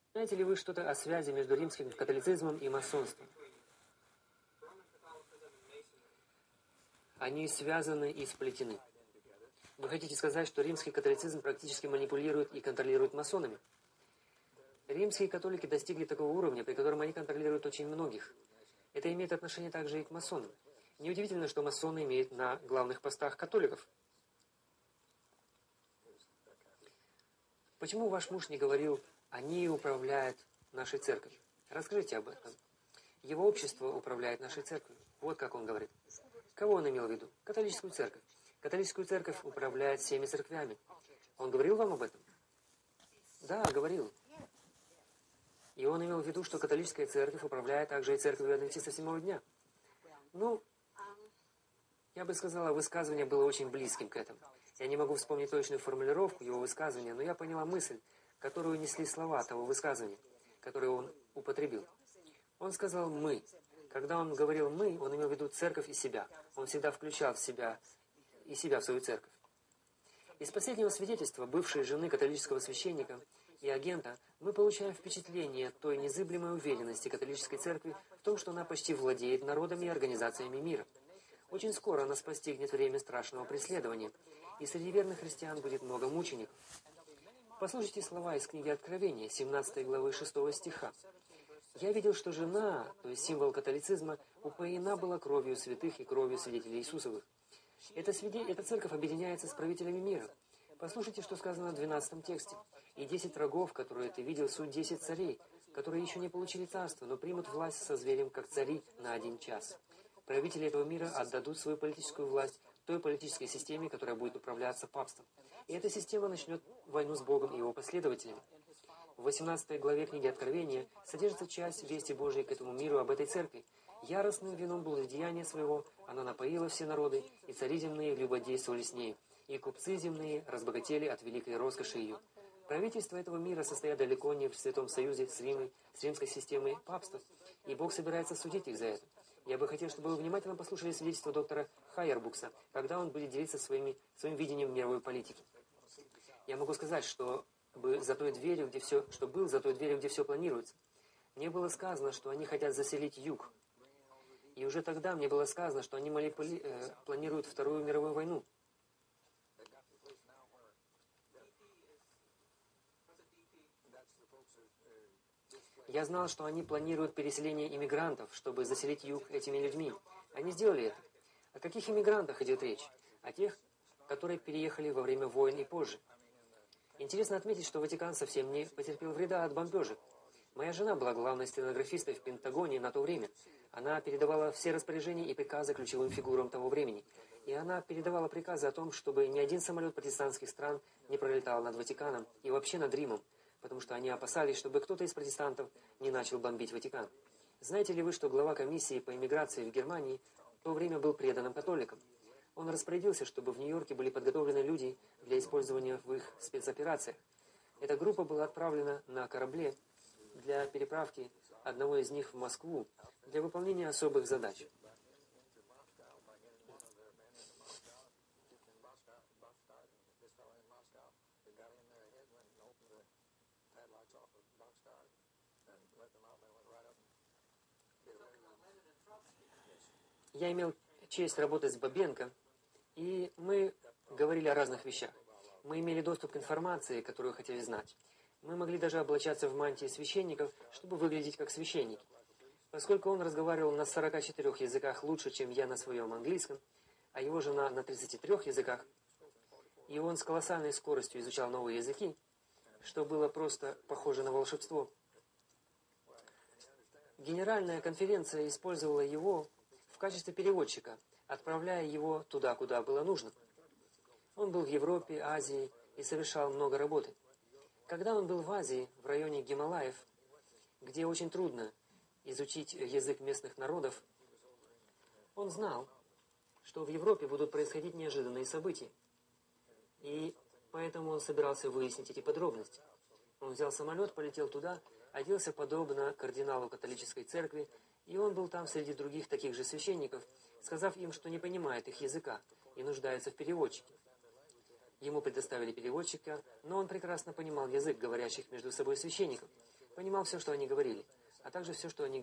Знаете ли вы что-то о связи между римским католицизмом и масонством? Они связаны и сплетены. Вы хотите сказать, что римский католицизм практически манипулирует и контролирует масонами? Римские католики достигли такого уровня, при котором они контролируют очень многих. Это имеет отношение также и к масонам. Неудивительно, что масоны имеют на главных постах католиков. Почему ваш муж не говорил, они управляют нашей церковью? Расскажите об этом. Его общество управляет нашей церковью. Вот как он говорит. Кого он имел в виду? Католическую церковь. Католическую церковь управляет всеми церквями. Он говорил вам об этом? Да, говорил. И он имел в виду, что католическая церковь управляет также и церковью адвентистов седьмого дня. Ну, я бы сказала, высказывание было очень близким к этому. Я не могу вспомнить точную формулировку его высказывания, но я поняла мысль, которую несли слова того высказывания, которое он употребил. Он сказал «мы». Когда он говорил «мы», он имел в виду церковь и себя. Он всегда включал в себя и себя в свою церковь. Из последнего свидетельства бывшей жены католического священника и агента мы получаем впечатление той незыблемой уверенности католической церкви в том, что она почти владеет народами и организациями мира. Очень скоро нас постигнет время страшного преследования, и среди верных христиан будет много мучеников. Послушайте слова из книги Откровения, 17 главы 6 стиха. «Я видел, что жена, то есть символ католицизма, упоена была кровью святых и кровью свидетелей Иисусовых». Эта церковь объединяется с правителями мира. Послушайте, что сказано в 12 тексте. «И 10 рогов, которые ты видел, суть 10 царей, которые еще не получили царство, но примут власть со зверем, как цари, на 1 час. Правители этого мира отдадут свою политическую власть той политической системе, которая будет управляться папством. И эта система начнет войну с Богом и его последователями». В 18 главе книги Откровения содержится часть вести Божией к этому миру об этой церкви. «Яростным вином блудодеяния своего она напоила все народы, и цари земные любодействовали с ней, и купцы земные разбогатели от великой роскоши ее». Правительства этого мира состоят далеко не в Святом Союзе с римской системой папства, и Бог собирается судить их за это. Я бы хотел, чтобы вы внимательно послушали свидетельство доктора Хайербукса, когда он будет делиться своим видением мировой политики. Я могу сказать, что был за той дверью, где все планируется. Мне было сказано, что они хотят заселить юг. И уже тогда мне было сказано, что они планируют Вторую мировую войну. Я знал, что они планируют переселение иммигрантов, чтобы заселить юг этими людьми. Они сделали это. О каких иммигрантах идет речь? О тех, которые переехали во время войн и позже. Интересно отметить, что Ватикан совсем не потерпел вреда от бомбежек. Моя жена была главной стенографистой в Пентагоне на то время. Она передавала все распоряжения и приказы ключевым фигурам того времени. И она передавала приказы о том, чтобы ни один самолет протестантских стран не пролетал над Ватиканом и вообще над Римом, потому что они опасались, чтобы кто-то из протестантов не начал бомбить Ватикан. Знаете ли вы, что глава комиссии по иммиграции в Германии в то время был преданным католиком? Он распорядился, чтобы в Нью-Йорке были подготовлены люди для использования в их спецоперациях. Эта группа была отправлена на корабле для переправки одного из них в Москву для выполнения особых задач. Я имел честь работать с Бабенко, и мы говорили о разных вещах. Мы имели доступ к информации, которую хотели знать. Мы могли даже облачаться в мантии священников, чтобы выглядеть как священники. Поскольку он разговаривал на 44 языках лучше, чем я на своем английском, а его жена на 33 языках, и он с колоссальной скоростью изучал новые языки, что было просто похоже на волшебство. Генеральная конференция использовала его в качестве переводчика, отправляя его туда, куда было нужно. Он был в Европе, Азии и совершал много работы. Когда он был в Азии, в районе Гималаев, где очень трудно изучить язык местных народов, он знал, что в Европе будут происходить неожиданные события. И поэтому он собирался выяснить эти подробности. Он взял самолет, полетел туда, оделся подобно кардиналу католической церкви, и он был там среди других таких же священников, сказав им, что не понимает их языка и нуждается в переводчике. Ему предоставили переводчика, но он прекрасно понимал язык говорящих между собой священников, понимал все, что они говорили, а также все, что они